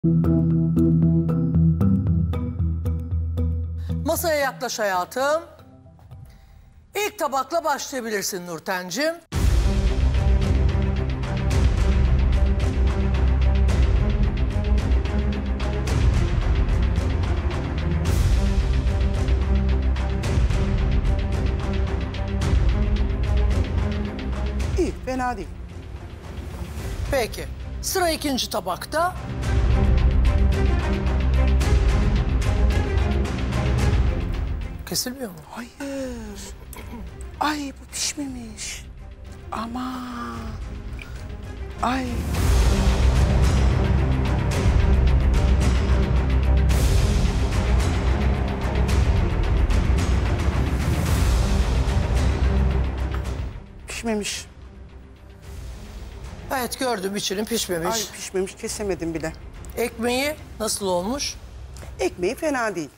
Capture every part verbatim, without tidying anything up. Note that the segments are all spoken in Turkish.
Masaya yaklaş hayatım. İlk tabakla başlayabilirsin Nurten'cim. İyi, fena değil. Peki. Sıra ikinci tabakta. Kesilmiyor mu? Hayır. Ay bu pişmemiş. Aman. Ay. Pişmemiş. Evet gördüm, içinin pişmemiş. Ay pişmemiş, kesemedim bile. Ekmeği nasıl olmuş? Ekmeği fena değil.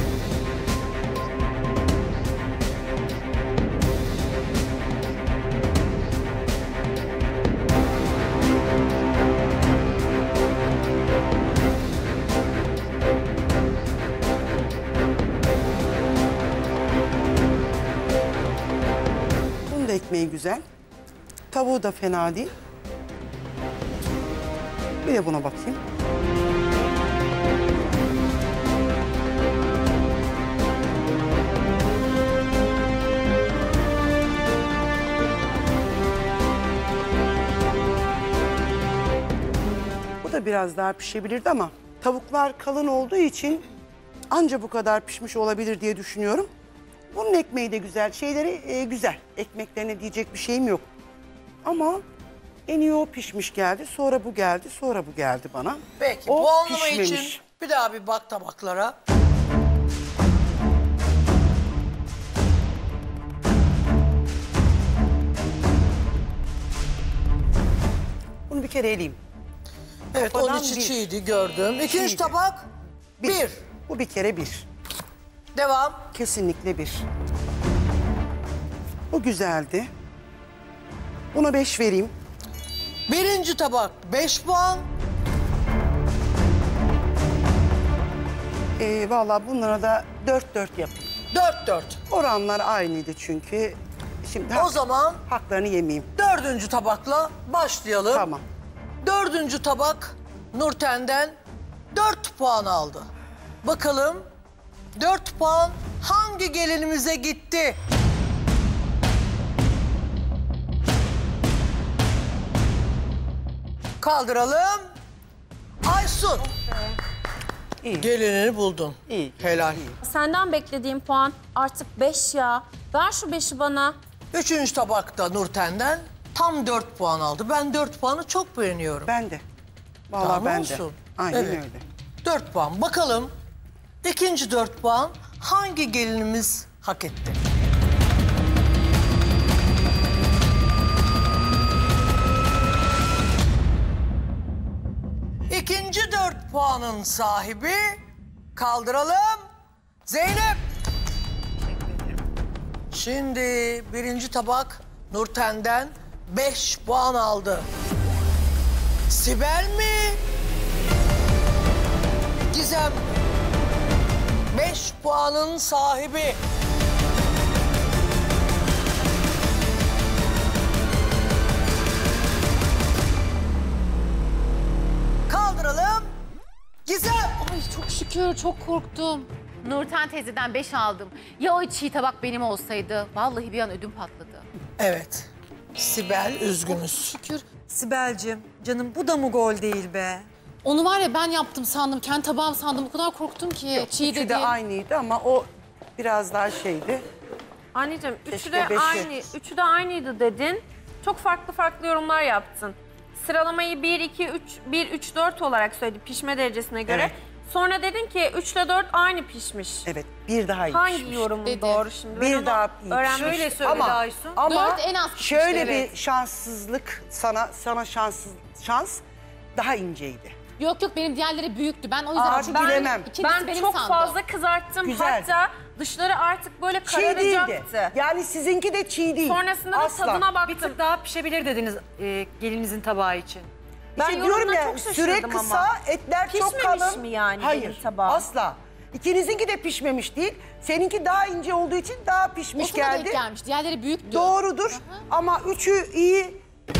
Bunun da ekmeği güzel. Tavuğu da fena değil. Bir de buna bakayım. Bu da biraz daha pişebilirdi ama tavuklar kalın olduğu için anca bu kadar pişmiş olabilir diye düşünüyorum. Bunun ekmeği de güzel, şeyleri e, güzel. Ekmeklerine diyecek bir şeyim yok. Ama en iyi o pişmiş geldi, sonra bu geldi, sonra bu geldi bana. Peki, O puanlama pişmemiş. için bir daha bir bak tabaklara. Bunu bir kere eleyeyim. Evet, Kafadan onun içi bir. çiğdi gördüm. İkinci Çiğdi. tabak, bir. Bu bir kere bir. Devam. Kesinlikle bir. Bu güzeldi. Buna beş vereyim. Birinci tabak, beş puan. Ee, vallahi bunlara da dört dört yapayım. Dört dört. Oranlar aynıydı çünkü. Şimdi O hak- zaman haklarını yemeyeyim. dördüncü tabakla başlayalım. Tamam. Dördüncü tabak Nurten'den dört puan aldı. Bakalım dört puan hangi gelinimize gitti? Kaldıralım. Aysun. İyi. Gelinini buldun. İyi. Helal. Senden beklediğim puan artık beş ya. Ver şu beşi bana. Üçüncü tabakta Nurten'den tam dört puan aldı. Ben dört puanı çok beğeniyorum. Ben de. Vallahi Tamam ben olsun. de. Aynen Evet. öyle. Dört puan. Bakalım ikinci dört puan hangi gelinimiz hak etti? İkinci dört puanın sahibi, kaldıralım, Zeynep. Şimdi birinci tabak Nurten'den beş puan aldı. Sibel mi? Gizem. Beş puanın sahibi. Kaldıralım. Gizem. Ay çok şükür, çok korktum. Nurten teyzeden beş aldım. Ya o çiğ tabak benim olsaydı? Vallahi bir an ödüm patladı. Evet. Sibel üzgünüz. Şükür. Sibel'cim, canım bu da mı gol değil be? Onu var ya ben yaptım sandım, kendi tabağım sandım. O kadar korktum ki çiğ Üçü de de değil. aynıydı ama o biraz daha şeydi. Anneciğim üçü Keşke de beşi. aynı, üçü de aynıydı dedin. Çok farklı farklı yorumlar yaptın. Sıralamayı bir, iki, üç, bir, üç, dört olarak söyledin pişme derecesine göre. Evet. Sonra dedin ki üç ile dört aynı pişmiş. Evet, bir daha iyi Hangi pişmiş. yorumun Dedi. doğru şimdi? Ben Bir onu daha iyi öğrenmek pişmiş. Şöyle söyledi ama, Aysun. Ama Dört en az pişmişti, şöyle evet. bir şanssızlık sana sana şanssız şans daha inceydi. Yok yok benim diğerleri büyüktü. Ben o yüzden Artık ben, bilemem. ikincisi Ben benim çok sandım. fazla kızarttım. Güzel. Hatta dışları artık böyle Çiğ değildi. kararacaktı. Yani sizinki de çiğ değil. Sonrasında da Asla. tadına Bir baktım. tık daha pişebilir dediniz e, gelinizin tabağı için. Ben İşte yorumuna diyorum ya, çok süre şaşırdım kısa, ama. etler çok Pişmemiş kalın. mi yani Hayır, benim tabağım? asla. İkinizinki de pişmemiş değil. Seninki daha ince olduğu için daha pişmiş Osman'a denk geldi. gelmiş. Diğerleri büyüktü. Doğrudur ama üçü iyi.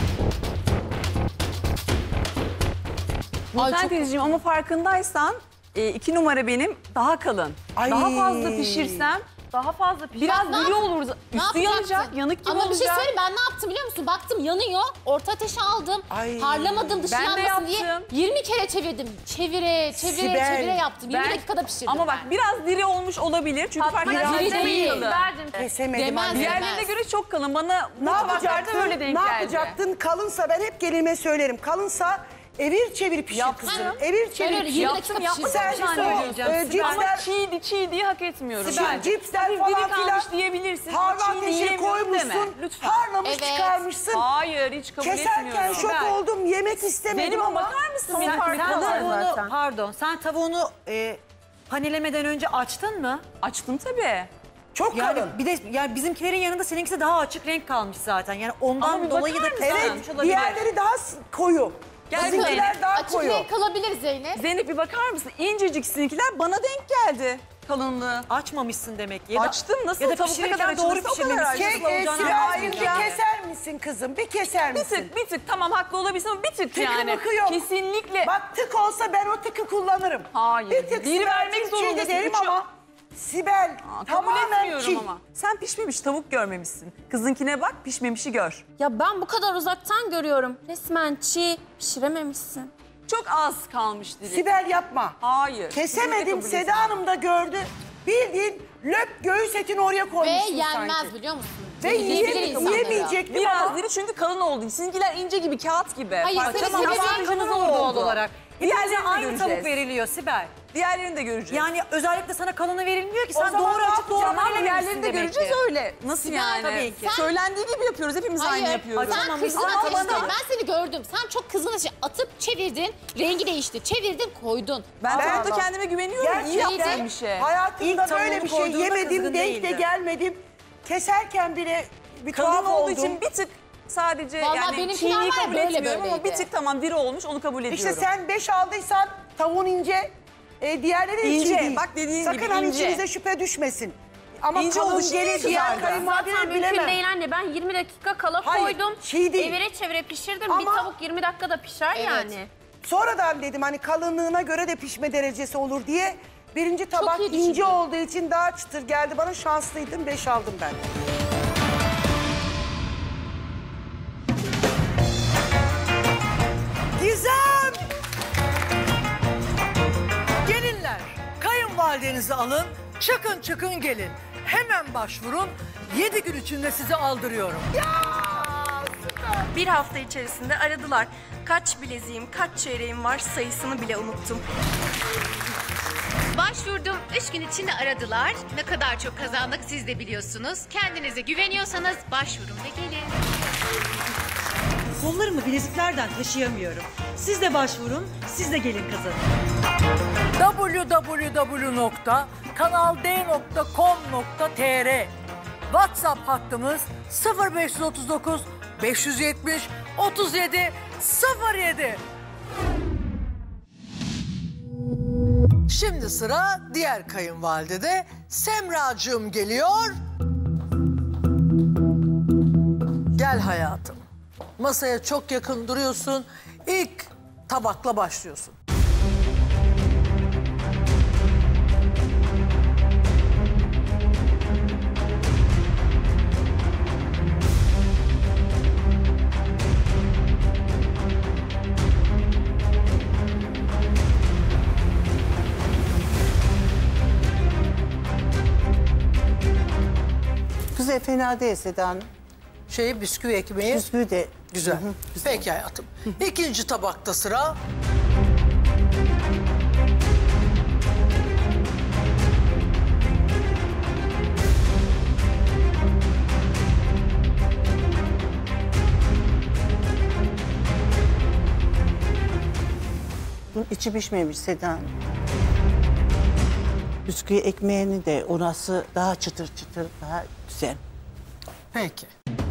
Ay, Nurten çok- teyzeciğim ama farkındaysan e, iki numara benim daha kalın. Ay. Daha fazla pişirsem Daha fazla pişir. biraz ne diri yap- olur. Ne Üstü yanacak, yapacaksın? yanık gibi Ama olacak. bir şey söyleyeyim, ben ne yaptım biliyor musun? Baktım yanıyor, orta ateşe aldım. Ay. Harlamadım dışı Ben de yanmasın diye yaptım. yirmi kere çevirdim. Çevire, çevire, Sibel. çevire yaptım. yirmi Ben- dakikada pişirdim Ama bak ben. biraz diri olmuş olabilir. Çünkü Fatma farkındaysan diri çok değil. kalın. Sibel'cim, Kesemedim Demez. anne. Diğer- Diğerlerine göre çok kalın. Bana bu Ne tabaklarda yapacaktın? öyle denk Ne geldi. yapacaktın? Kalınsa ben hep gelinime söylerim. Kalınsa evir çevir pişir Yaptım. kızım. Evir çevir öyle pişir. yirmi Yaptım dakika yaptım. Sen pişirdim. Bir saniye o, diyeceğim. e, Sibel. Ama cipsler- çiğdi çiğdiği hak etmiyorum. Sibel, Ben. cipsler Hafif falan diri kalmış filan. diyebilirsin. Harlı Çiğ ateşe yiyemiyorum deme. koymuşsun. Lütfen. Harlamış Evet. çıkarmışsın. Hayır hiç kabul Keserken etmiyorum. şok Sibel. oldum. Yemek istemedim Zeynep'e ama. bakar mısın? Sen, Benim sen farkım var. tavuğunu, zaten. pardon, sen tavuğunu e, panelemeden önce açtın mı? Açtım tabii. Çok Yani kalın. bir de yani bizimkilerin yanında seninkisi daha açık renk kalmış zaten. Yani ondan Ama bir dolayı da bakar mısın? kızarmış Evet, olabilir. diğerleri daha s- koyu. Gel Bizimkiler Zeynep. daha Açık koyu. renk kalabilir Zeynep. Zeynep bir bakar mısın? İncecik sizinkiler bana denk geldi kalınlığı. Açmamışsın demek ki. Ya da- Açtım. Nasıl ya da tavuk ne kadar pişirirken doğru açılırsa o kadar pişirmemişsin. açılır. Ke, e, olacağını Sibel'cim bir anlayacağım. keser misin kızım? Bir keser Bir misin? tık bir tık tamam haklı olabilirsin ama bir tık Tıkı yani. mıkı yok. Kesinlikle. Bak tık olsa ben o tıkı kullanırım. Hayır. Bir tık Biri Sibel'cim vermek çiğ zorundasın. derim Üçü- ama Sibel Aa, kabul tamamen etmiyorum çiğ. ama. Sen pişmemiş tavuk görmemişsin. Kızınkine bak pişmemişi gör. Ya ben bu kadar uzaktan görüyorum. Resmen çiğ, pişirememişsin. Çok az kalmış diri. Sibel yapma. Hayır. Kesemedim. kesinlikle kabul Seda etmiyorum. Hanım da gördü. Bildiğin löp göğüs etini oraya Ve koymuşsun yenmez sanki. biliyor musun? Ve Yiyebilir yiye, insanlara. yiyemeyecektim Biraz ama. diri çünkü kalın oldu. Sizinkiler ince gibi kağıt gibi. Hayır, Fark- senin Tamam, senin yabancımız Doğal oldu. olarak. Hepimize Diğerlerini de aynı göreceğiz. tavuk veriliyor Sibel. Diğerlerini de göreceğiz. Yani özellikle sana kalını verilmiyor ki. O Sen zaman doğru ne açık doğru yapacağım? Tamam panelemelisin diğerlerini de demek göreceğiz ki. öyle. Nasıl Sibel, yani? tabii ki. Söylendiği gibi yapıyoruz. Hepimiz aynı Hayır, yapıyoruz. sen Açamamışsın kızgın ama ateşte. bana- Ben seni gördüm. Sen çok kızgın ateşte atıp çevirdin. Rengi değişti. Çevirdin, koydun. Ben Ben- tavukta kendime güveniyorum. İyi Gerçekten yaptığım bir şey. hayatımda İlk böyle tavuğunu bir şey koyduğunda yemedim, kızgın denk de değildi. gelmedim. Keserken bile bir tuhaf Kalın olduğu oldum. için bir tık sadece Vallahi yani benimkiler çiğliği var ya, kabul böyle etmiyorum ama bir böyleydi. tık tamam diri olmuş onu kabul ediyorum. İşte sen beş aldıysan tavuğun ince, e, diğerleri de İnce, çiğ değil. bak dediğin Sakın gibi hani ince. içinize şüphe düşmesin. Ama İnce kalın olduğu için gelir iyi diğer kızardı. kayınvalideleri Zaten mümkün bilemem. değil anne. Ben yirmi dakika kala Hayır, koydum. çiğ değil. Evire çevire pişirdim. Ama- Bir tavuk yirmi dakikada pişer Evet. yani. Sonradan dedim hani kalınlığına göre de pişme derecesi olur diye. Birinci tabak iyi ince düşündün. olduğu için daha çıtır geldi bana. Şanslıydım, beş aldım ben. Gizem! Gelinler, kayınvalidenizi alın, çıkın çıkın gelin. Hemen başvurun, yedi gün içinde sizi aldırıyorum. Bir hafta içerisinde aradılar. Kaç bileziğim, kaç çeyreğim var sayısını bile unuttum. Başvurdum. Üç gün içinde aradılar. Ne kadar çok kazandık siz de biliyorsunuz. Kendinize güveniyorsanız başvurun ve gelin. Kollarımı bileziklerden taşıyamıyorum. Siz de başvurun, siz de gelin kazanın. w w w nokta kanal d nokta com nokta t r WhatsApp hattımız sıfır beş otuz dokuz beş yüz yetmiş otuz yedi sıfır yedi. Şimdi sıra diğer kayınvalidede. Semracığım geliyor. Gel hayatım. Masaya çok yakın duruyorsun. İlk tabakla başlıyorsun. Güzel, fena değil Seda Hanım. Şey bisküvi ekmeği. Bisküvi de Güzel. Hı hı, güzel. Peki hayatım. İkinci tabakta sıra. Bunun içi pişmemiş Seda Hanım. Bisküvi ekmeğini de orası daha çıtır çıtır, daha güzel. Peki.